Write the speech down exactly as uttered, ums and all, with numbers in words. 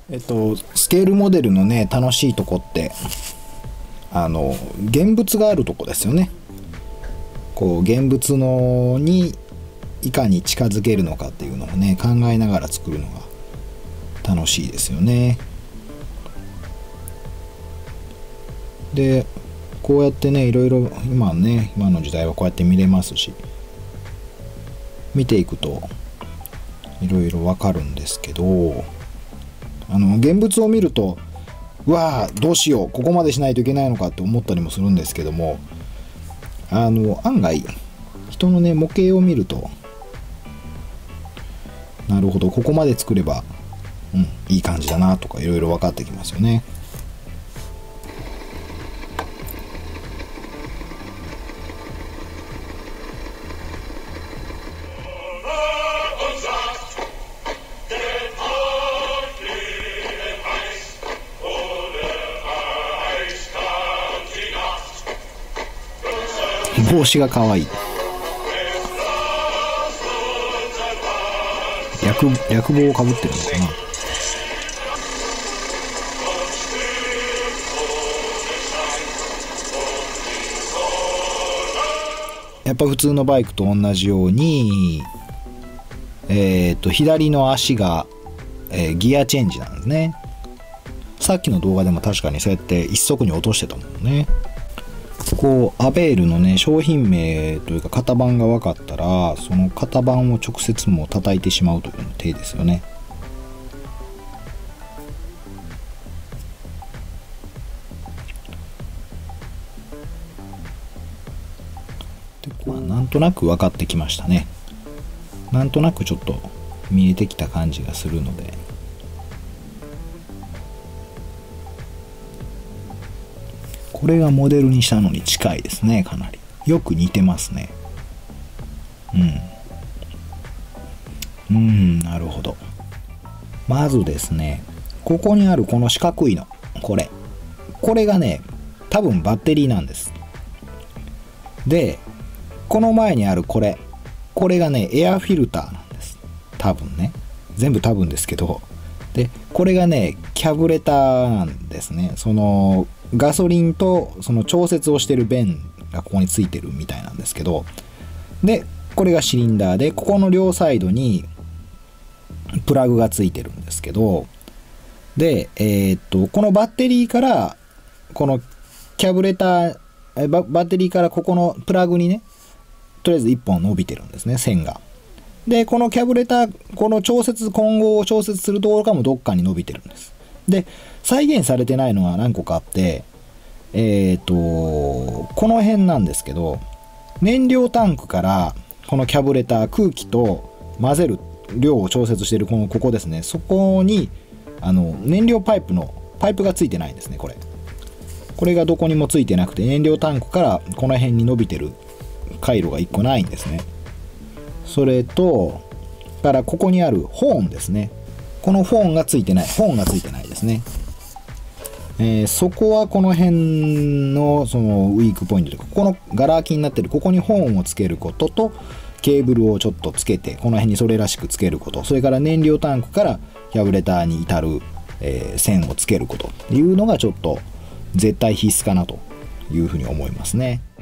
えっとスケールモデルのね楽しいとこってあの現物があるとこですよね。こう現物のにいかに近づけるのかっていうのをね考えながら作るのが楽しいですよね。でこうやってねいろいろ今ね今の時代はこうやって見れますし、見ていくといろいろわかるんですけど、あの現物を見るとうわーどうしようここまでしないといけないのかって思ったりもするんですけども、あの案外人のね模型を見るとなるほどここまで作れば、うん、いい感じだなとかいろいろ分かってきますよね。帽子が可愛い。略略帽をかぶってるのかな。やっぱ普通のバイクと同じように、えー、と左の足が、えー、ギアチェンジなんですね。さっきの動画でも確かにそうやって一足に落としてたもんね。こうアベールのね商品名というか型番が分かったらその型番を直接もう叩いてしまうという手ですよね。でまあ、なんとなく分かってきましたね。なんとなくちょっと見えてきた感じがするので、これがモデルにしたのに近いですね。かなりよく似てますね。うんうんなるほど。まずですねここにあるこの四角いのこれこれがね多分バッテリーなんです。でこの前にあるこれこれがねエアフィルターなんです。多分ね全部多分ですけど、でこれがねキャブレターなんですね。そのガソリンとその調節をしてる弁がここについてるみたいなんですけど、でこれがシリンダーでここの両サイドにプラグがついてるんですけど、でえー、っとこのバッテリーからこのキャブレターババッテリーからここのプラグにねとりあえずいっぽん伸びてるんですね線が。でこのキャブレターこの調節混合を調節するところからもどっかに伸びてるんです。で再現されてないのが何個かあって、えっとこの辺なんですけど、燃料タンクからこのキャブレター空気と混ぜる量を調節しているこのここですね、そこにあの燃料パイプのパイプがついてないんですね。これこれがどこにもついてなくて燃料タンクからこの辺に伸びてる回路がいっこないんですね。それとからここにあるホーンですね、このホーンがついてないホーンがついてないですね。えー、そこはこの辺のそのウィークポイントでここのガラ空きになってるここにホーンをつけることとケーブルをちょっとつけてこの辺にそれらしくつけること、それから燃料タンクからキャブレターに至る、えー、線をつけることっていうのがちょっと絶対必須かなというふうに思いますね。